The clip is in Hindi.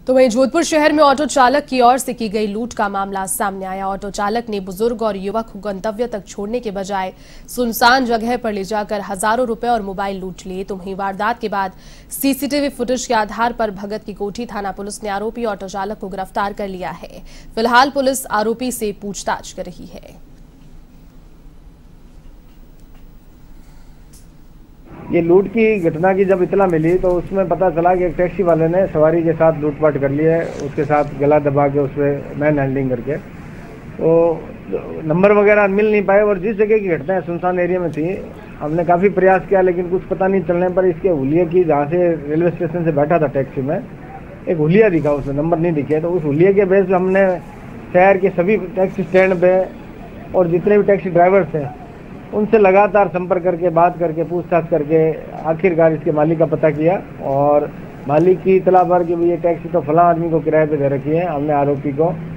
तो वहीं जोधपुर शहर में ऑटो चालक की ओर से की गई लूट का मामला सामने आया। ऑटो चालक ने बुजुर्ग और युवक को गंतव्य तक छोड़ने के बजाय सुनसान जगह पर ले जाकर हजारों रुपए और मोबाइल लूट लिए। तो वहीं वारदात के बाद सीसीटीवी फुटेज के आधार पर भगत की कोठी थाना पुलिस ने आरोपी ऑटो चालक को गिरफ्तार कर लिया है। फिलहाल पुलिस आरोपी से पूछताछ कर रही है। ये लूट की घटना की जब इतला मिली तो उसमें पता चला कि एक टैक्सी वाले ने सवारी के साथ लूटपाट कर ली है। उसके साथ गला दबा के उस पर मैन हैंडलिंग करके तो नंबर वगैरह मिल नहीं पाए और जिस जगह की घटना है सुनसान एरिया में थी। हमने काफ़ी प्रयास किया लेकिन कुछ पता नहीं चलने पर इसके हुलिये की जहाँ से रेलवे स्टेशन से बैठा था टैक्सी में एक हुलिया दिखा, उसमें नंबर नहीं दिखे। तो उस हुलिये के बेस पर हमने शहर के सभी टैक्सी स्टैंड पे और जितने भी टैक्सी ड्राइवर्स हैं उनसे लगातार संपर्क करके बात करके पूछताछ करके आखिरकार इसके मालिक का पता किया और मालिक की इतला पर कि ये टैक्सी तो फलां आदमी को किराए पे दे रखी है। हमने आरोपी को